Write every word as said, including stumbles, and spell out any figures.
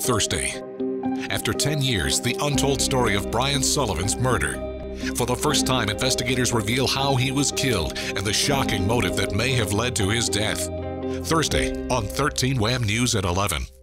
Thursday. After ten years, the untold story of Brian Sullivan's murder. For the first time, investigators reveal how he was killed and the shocking motive that may have led to his death. Thursday on thirteen Wham News at eleven.